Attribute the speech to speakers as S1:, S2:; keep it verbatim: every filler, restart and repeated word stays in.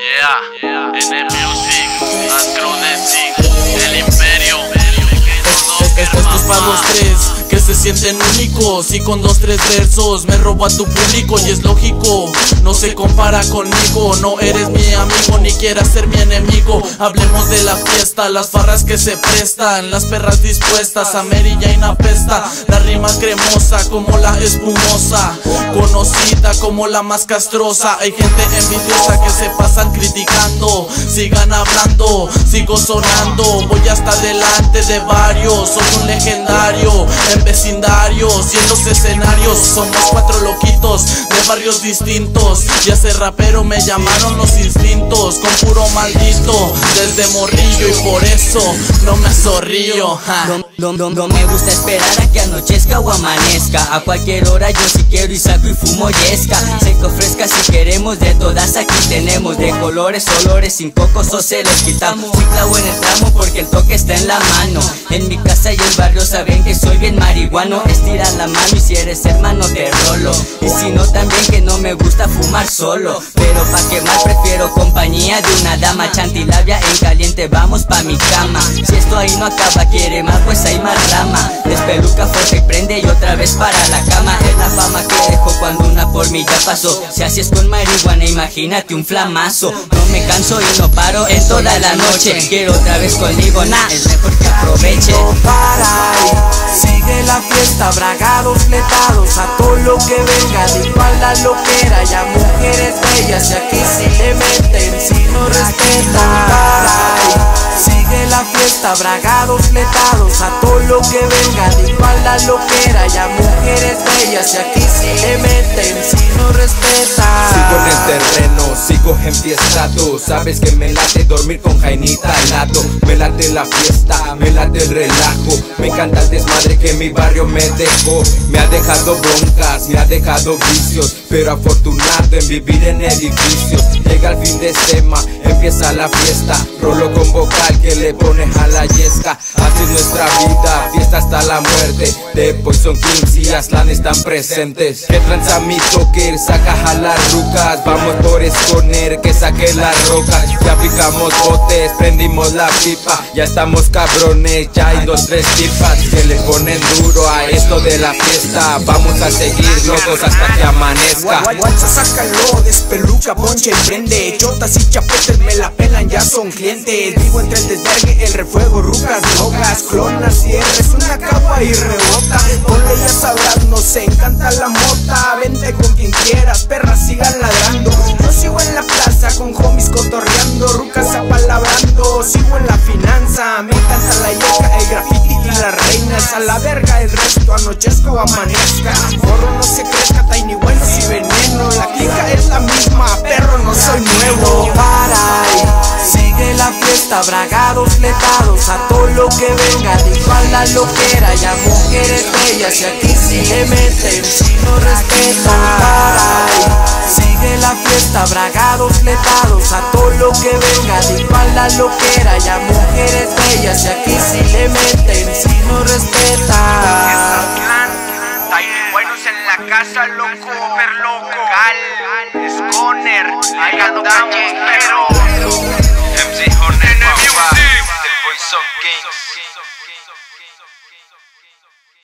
S1: Yeah, yeah. N Music, Acrodentic, El Imperio.
S2: Esto es para los tres que se sienten únicos y con dos, tres versos me robo a tu público. Y es lógico, no se compara conmigo. No eres mi amigo ni quieras ser mi enemigo. Hablemos de la fiesta, las farras que se prestan, las perras dispuestas a Mary Jane apesta. La rima cremosa como la espumosa, conocida como la más castrosa. Hay gente envidiosa que se pasan criticando. Sigan hablando, sigo sonando. Voy hasta delante de varios. Soy un legendario en vecindarios y en los escenarios. Somos cuatro loquitos de barrios distintos. Y a ese rapero me llamaron los instintos. Con puro maldito desde morrillo. Y por eso no me zorrillo.
S3: No, no, no me gusta esperar a que anochezca o amanezca. A cualquier hora yo si quiero y saco y fumo yesca. Seco fresca si queremos, de todas aquí tenemos. De colores, olores, sin cocos o se los quitamos. Sí clavo en el tramo porque el toque está en la mano. En mi casa y el barrio saben que soy bien marihuano. Estira la mano y si eres hermano te rolo. Y si no también que no me gusta fumar solo. Pero pa' quemar prefiero compañía de una dama. Chantilabia en caliente, vamos pa' mi cama. Si esto ahí no acaba, quiere más pues hay más rama. Despeluca fuerte y prende y otra vez para la cama. Es la fama que dejo cuando una por mí ya pasó. Si así es con marihuana, imagínate un flamazo. No me canso y no paro en toda la noche. Quiero otra vez conmigo, nah, es mejor que aproveche.
S4: No para y sigue la fiesta, bragados, fletados, a todo lo que venga, de igual la loquera, ya mujeres bellas, y aquí si le meten, si no respetan. Para y sigue la fiesta, bragados, fletados, a todo lo que venga, de igual la loquera, ya mujeres bellas, y aquí si le meten, si no respetan.
S5: Sigo en el terreno, sigo enfiestado, sabes que me late dormir con Jainita al lado. Me late la fiesta, me late el relajo, me encanta el desmadre que mi barrio me dejó. Me ha dejado broncas, me ha dejado vicios, pero afortunado en vivir en edificios. Llega el fin de semana, empieza la fiesta, rolo con vocal que le pone a la yesca. Así es nuestra vida, fiesta hasta la muerte. De Poison Kings y Aslan están presentes. Que tranza mi toque, saca a las rucas. Vamos por esconer, que saque las rocas. Ya picamos botes, prendimos la pipa. Ya estamos cabrones, ya hay dos, tres tipas que le ponen duro a esto de la fiesta. Vamos a seguir locos hasta que amanezca.
S4: Guacha, sácalo, despeluca, ponche y prende. Chotas y chapetes me la pelan, ya son clientes. Vivo entre el desvergue, el refuego, rucas, drogas, clonas, cierres, una cagua y rebota. Ponle ya sabrás, nos encanta la mota. Vente con quien quieras, perras sigan ladrando. Yo sigo en la plaza con homies cotorreando, rucas apalabrando. Sigo en la finanza, me encanta la yeca, el graffiti y las reinas. A la verga el resto, anochezca o amanezca. Morro no se crezca, tiny buenos y veneno. La clica es la misma, perro no soy nuevo. Para y sigue la fiesta, bragados, fletados, a todo lo que venga, de igual la loquera, ya mujeres bellas, y aquí si le meten, si no respetan. Para y sigue la fiesta, bragados, fletados, a todo lo que venga, de igual la loquera, ya mujeres bellas, y aquí si le meten, si no respetan.
S6: Buenos en la casa, loco, super loco. Gal, Sconer, ahí andamos, pero M C Hornet, papá, The Poison Kings.